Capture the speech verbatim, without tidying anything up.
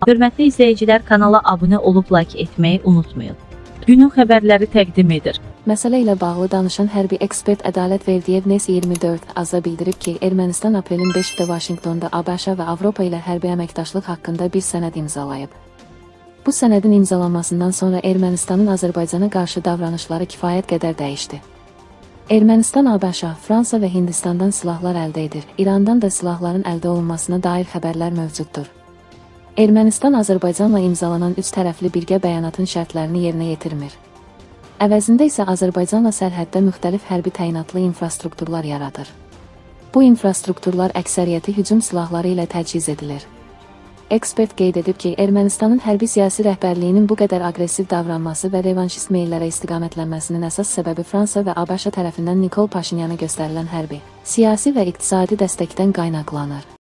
Hörmətli izləyicilər, kanala abunə olub like etməyi unutmayın. Günün xəbərləri təqdim edir. Məsələ ilə bağlı danışan hərbi ekspert Ədalət Verdiyev Nes iyirmi dörd azda bildirib ki, Ermənistan aprelin beşində Vaşinqtonda ABŞ və Avropa ilə hərbi əməkdaşlıq haqqında bir sənəd imzalayıb. Bu sənədin imzalanmasından sonra Ermənistanın Azərbaycana qarşı davranışları kifayət qədər dəyişdi. Ermənistan ABŞ, Fransa və Hindistandan silahlar əldə edir, İrandan da silahların əldə olunmasına dair xəbərlər mövcuddur. Ermənistan Azərbaycanla imzalanan üç tərəfli birgə bəyanatın şərtlərini yerinə yetirmir. Əvəzində isə Azərbaycanla sərhəddə müxtəlif hərbi təyinatlı infrastrukturlar yaradır. Bu infrastrukturlar əksəriyyəti hücum silahları ilə təchiz edilir. Ekspert qeyd edib ki, Ermənistanın hərbi-siyasi rəhbərliyinin bu qədər aqressiv davranması və revanşist meyllərə istiqamətlənməsinin əsas səbəbi Fransa və ABŞ tərəfindən Nikol Paşinyana göstərilən hərbi, siyasi və iqtisadi dəstəkdən qaynaqlanır.